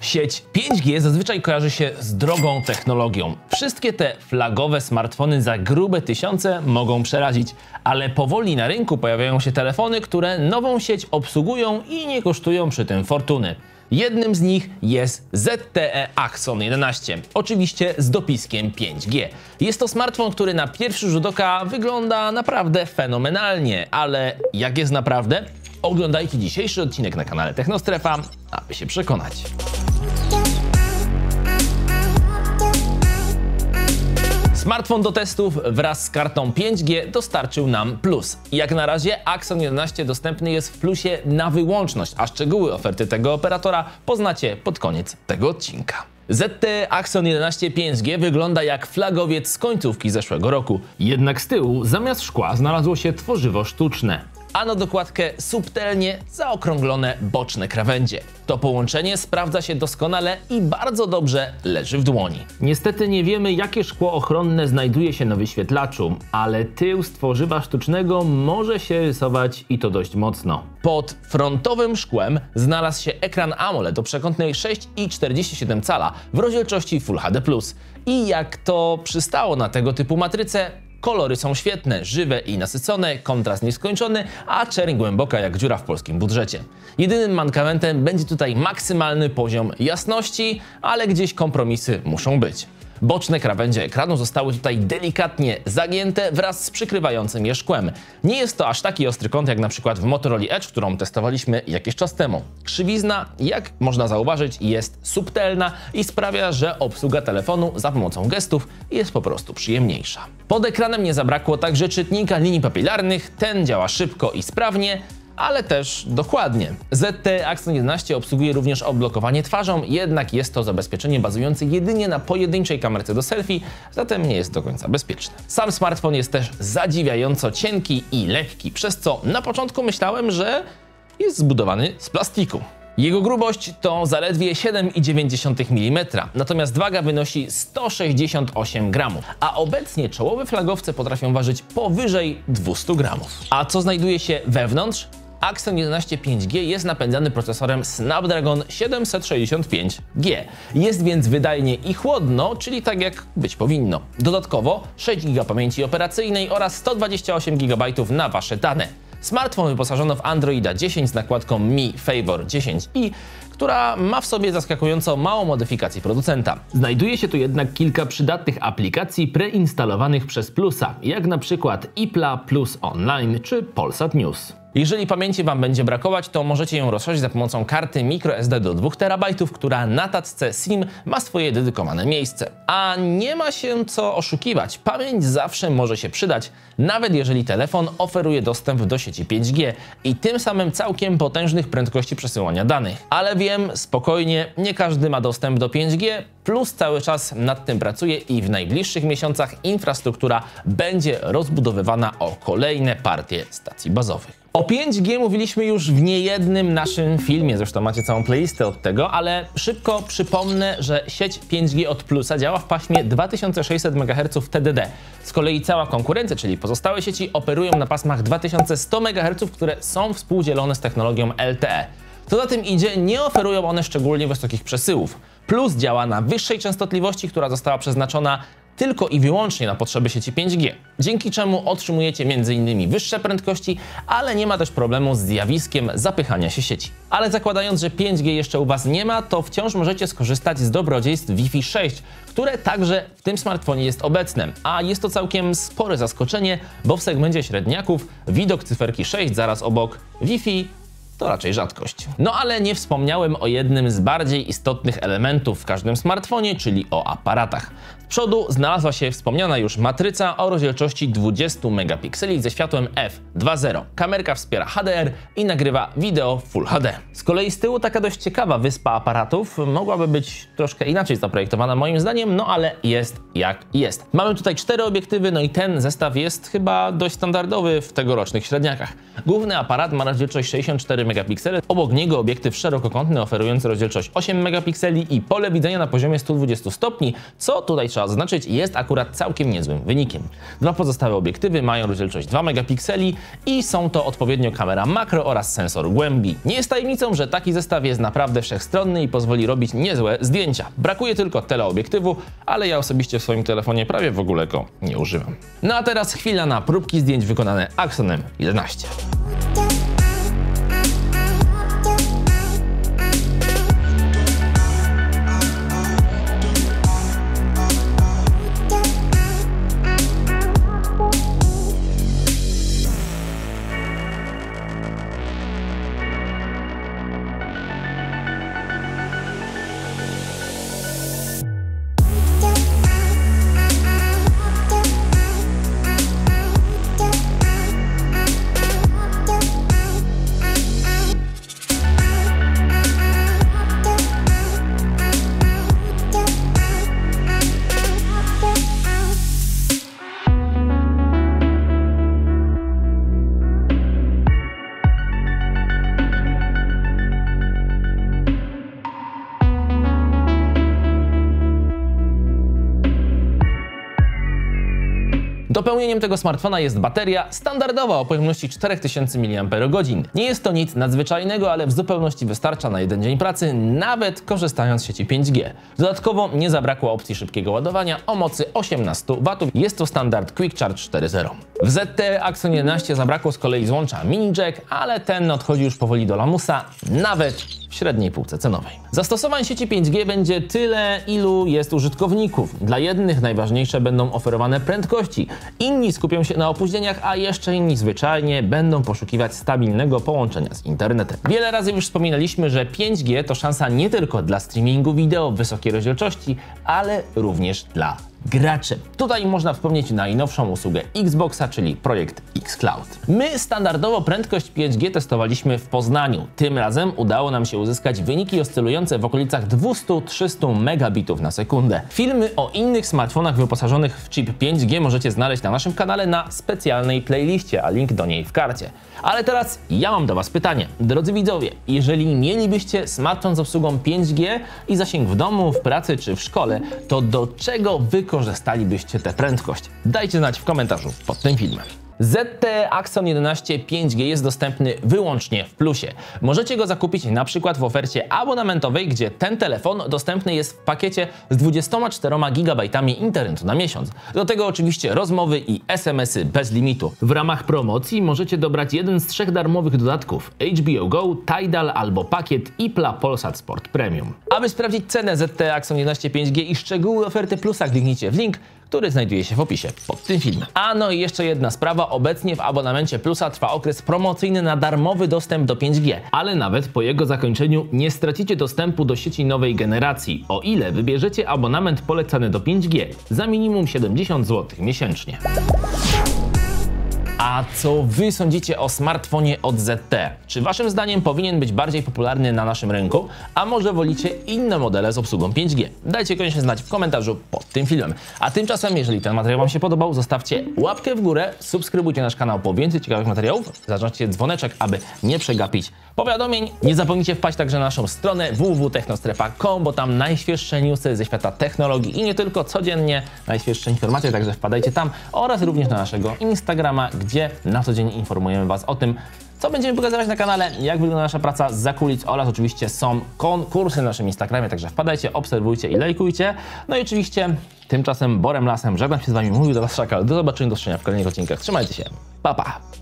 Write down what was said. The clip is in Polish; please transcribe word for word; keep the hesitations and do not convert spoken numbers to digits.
Sieć pięć G zazwyczaj kojarzy się z drogą technologią. Wszystkie te flagowe smartfony za grube tysiące mogą przerazić, ale powoli na rynku pojawiają się telefony, które nową sieć obsługują i nie kosztują przy tym fortuny. Jednym z nich jest Z T E Axon jedenaście, oczywiście z dopiskiem pięć G. Jest to smartfon, który na pierwszy rzut oka wygląda naprawdę fenomenalnie, ale jak jest naprawdę? Oglądajcie dzisiejszy odcinek na kanale Technostrefa, aby się przekonać. Smartfon do testów wraz z kartą pięć G dostarczył nam plus. Jak na razie Axon jedenaście dostępny jest w plusie na wyłączność, a szczegóły oferty tego operatora poznacie pod koniec tego odcinka. Z T E Axon jedenaście pięć G wygląda jak flagowiec z końcówki zeszłego roku. Jednak z tyłu zamiast szkła znalazło się tworzywo sztuczne, a na dokładkę subtelnie zaokrąglone boczne krawędzie. To połączenie sprawdza się doskonale i bardzo dobrze leży w dłoni. Niestety nie wiemy, jakie szkło ochronne znajduje się na wyświetlaczu, ale tył z tworzywa sztucznego może się rysować i to dość mocno. Pod frontowym szkłem znalazł się ekran AMOLED o przekątnej sześć i czterdzieści siedem cala w rozdzielczości Full H D plus. I jak to przystało na tego typu matrycę, kolory są świetne, żywe i nasycone, kontrast nieskończony, a czerń głęboka jak dziura w polskim budżecie. Jedynym mankamentem będzie tutaj maksymalny poziom jasności, ale gdzieś kompromisy muszą być. Boczne krawędzie ekranu zostały tutaj delikatnie zagięte wraz z przykrywającym je szkłem. Nie jest to aż taki ostry kąt jak na przykład w Motorola Edge, którą testowaliśmy jakiś czas temu. Krzywizna, jak można zauważyć, jest subtelna i sprawia, że obsługa telefonu za pomocą gestów jest po prostu przyjemniejsza. Pod ekranem nie zabrakło także czytnika linii papilarnych, ten działa szybko i sprawnie, ale też dokładnie. Z T E Axon jedenaście obsługuje również odblokowanie twarzą, jednak jest to zabezpieczenie bazujące jedynie na pojedynczej kamerce do selfie, zatem nie jest do końca bezpieczne. Sam smartfon jest też zadziwiająco cienki i lekki, przez co na początku myślałem, że jest zbudowany z plastiku. Jego grubość to zaledwie siedem przecinek dziewięć milimetra, natomiast waga wynosi sto sześćdziesiąt osiem gramów, a obecnie czołowe flagowce potrafią ważyć powyżej dwieście gramów. A co znajduje się wewnątrz? Axon jedenaście pięć G jest napędzany procesorem Snapdragon siedemset sześćdziesiąt pięć G. Jest więc wydajnie i chłodno, czyli tak jak być powinno. Dodatkowo sześć giga pamięci operacyjnej oraz sto dwadzieścia osiem gigabajtów na wasze dane. Smartfon wyposażono w Androida dziesięć z nakładką Mi Favor dziesięć i, która ma w sobie zaskakująco mało modyfikacji producenta. Znajduje się tu jednak kilka przydatnych aplikacji preinstalowanych przez Plusa, jak na przykład iPla, Plus Online czy Polsat News. Jeżeli pamięci Wam będzie brakować, to możecie ją rozszerzyć za pomocą karty microSD do dwóch terabajtów, która na tacce SIM ma swoje dedykowane miejsce. A nie ma się co oszukiwać, pamięć zawsze może się przydać, nawet jeżeli telefon oferuje dostęp do sieci pięć G i tym samym całkiem potężnych prędkości przesyłania danych. Ale wiem, spokojnie, nie każdy ma dostęp do pięć G, Plus cały czas nad tym pracuje i w najbliższych miesiącach infrastruktura będzie rozbudowywana o kolejne partie stacji bazowych. O pięć G mówiliśmy już w niejednym naszym filmie, zresztą macie całą playlistę od tego, ale szybko przypomnę, że sieć pięć G od Plusa działa w paśmie dwa tysiące sześćset megaherców T D D. Z kolei cała konkurencja, czyli pozostałe sieci, operują na pasmach dwa tysiące sto megaherców, które są współdzielone z technologią L T E. Co za tym idzie, nie oferują one szczególnie wysokich przesyłów. Plus działa na wyższej częstotliwości, która została przeznaczona tylko i wyłącznie na potrzeby sieci pięć G, dzięki czemu otrzymujecie między innymi wyższe prędkości, ale nie ma też problemu z zjawiskiem zapychania się sieci. Ale zakładając, że pięć G jeszcze u Was nie ma, to wciąż możecie skorzystać z dobrodziejstw Wi-Fi sześć, które także w tym smartfonie jest obecne, a jest to całkiem spore zaskoczenie, bo w segmencie średniaków widok cyferki sześć zaraz obok Wi-Fi to raczej rzadkość. No ale nie wspomniałem o jednym z bardziej istotnych elementów w każdym smartfonie, czyli o aparatach. Z przodu znalazła się wspomniana już matryca o rozdzielczości dwadzieścia megapikseli ze światłem f dwa zero. Kamerka wspiera H D R i nagrywa wideo Full H D. Z kolei z tyłu taka dość ciekawa wyspa aparatów, mogłaby być troszkę inaczej zaprojektowana moim zdaniem, no ale jest jak jest. Mamy tutaj cztery obiektywy, no i ten zestaw jest chyba dość standardowy w tegorocznych średniakach. Główny aparat ma rozdzielczość sześćdziesiąt cztery megapiksele, obok niego obiektyw szerokokątny oferujący rozdzielczość osiem megapikseli i pole widzenia na poziomie stu dwudziestu stopni, co tutaj trzeba trzeba zaznaczyć, jest akurat całkiem niezłym wynikiem. Dwa pozostałe obiektywy mają rozdzielczość dwa megapikseli i są to odpowiednio kamera makro oraz sensor głębi. Nie jest tajemnicą, że taki zestaw jest naprawdę wszechstronny i pozwoli robić niezłe zdjęcia. Brakuje tylko teleobiektywu, ale ja osobiście w swoim telefonie prawie w ogóle go nie używam. No a teraz chwila na próbki zdjęć wykonane Axonem jedenaście. Dopełnieniem tego smartfona jest bateria standardowa o pojemności cztery tysiące miliampergodzin. Nie jest to nic nadzwyczajnego, ale w zupełności wystarcza na jeden dzień pracy, nawet korzystając z sieci pięć G. Dodatkowo nie zabrakło opcji szybkiego ładowania o mocy osiemnaście watów. Jest to standard Quick Charge cztery zero. W Z T E Axon jedenaście zabrakło z kolei złącza mini jack, ale ten odchodzi już powoli do lamusa, nawet w średniej półce cenowej. Zastosowań sieci pięć G będzie tyle, ilu jest użytkowników. Dla jednych najważniejsze będą oferowane prędkości, inni skupią się na opóźnieniach, a jeszcze inni zwyczajnie będą poszukiwać stabilnego połączenia z internetem. Wiele razy już wspominaliśmy, że pięć G to szansa nie tylko dla streamingu wideo w wysokiej rozdzielczości, ale również dla graczy. Tutaj można wspomnieć najnowszą usługę Xboxa, czyli projekt xCloud. My standardowo prędkość pięć G testowaliśmy w Poznaniu. Tym razem udało nam się uzyskać wyniki oscylujące w okolicach dwieście do trzystu megabitów na sekundę. Filmy o innych smartfonach wyposażonych w chip pięć G możecie znaleźć na naszym kanale na specjalnej playliście, a link do niej w karcie. Ale teraz ja mam do Was pytanie. Drodzy widzowie, jeżeli mielibyście smartfon z obsługą pięć G i zasięg w domu, w pracy czy w szkole, to do czego wykorzystalibyście tę prędkość? Dajcie znać w komentarzu pod tym filmem. Z T E Axon jedenaście pięć G jest dostępny wyłącznie w plusie. Możecie go zakupić na przykład w ofercie abonamentowej, gdzie ten telefon dostępny jest w pakiecie z dwudziestoma czteroma gigabajtami internetu na miesiąc. Do tego oczywiście rozmowy i S M S y bez limitu. W ramach promocji możecie dobrać jeden z trzech darmowych dodatków: H B O Go, Tidal albo pakiet I P L A Polsat Sport Premium. Aby sprawdzić cenę Z T E Axon jedenaście pięć G i szczegóły oferty plusa, kliknijcie w link, który znajduje się w opisie pod tym filmem. A no i jeszcze jedna sprawa, obecnie w abonamencie plusa trwa okres promocyjny na darmowy dostęp do pięć G, ale nawet po jego zakończeniu nie stracicie dostępu do sieci nowej generacji, o ile wybierzecie abonament polecany do pięć G za minimum siedemdziesiąt złotych miesięcznie. A co Wy sądzicie o smartfonie od Z T E? Czy Waszym zdaniem powinien być bardziej popularny na naszym rynku? A może wolicie inne modele z obsługą pięć G? Dajcie koniecznie znać w komentarzu pod tym filmem. A tymczasem, jeżeli ten materiał Wam się podobał, zostawcie łapkę w górę, subskrybujcie nasz kanał po więcej ciekawych materiałów, zaznaczcie dzwoneczek, aby nie przegapić powiadomień. Nie zapomnijcie wpaść także na naszą stronę w w w kropka technostrefa kropka com, bo tam najświeższe newsy ze świata technologii i nie tylko, codziennie najświeższe informacje, także wpadajcie tam, oraz również na naszego Instagrama, gdzie na co dzień informujemy Was o tym, co będziemy pokazywać na kanale, jak wygląda nasza praca z zakulis, oraz oczywiście są konkursy na naszym Instagramie, także wpadajcie, obserwujcie i lajkujcie. No i oczywiście tymczasem Borem Lasem żegnam się z Wami, mówił do Was Szakal. Do zobaczenia, do usłyszenia w kolejnych odcinkach. Trzymajcie się, pa pa!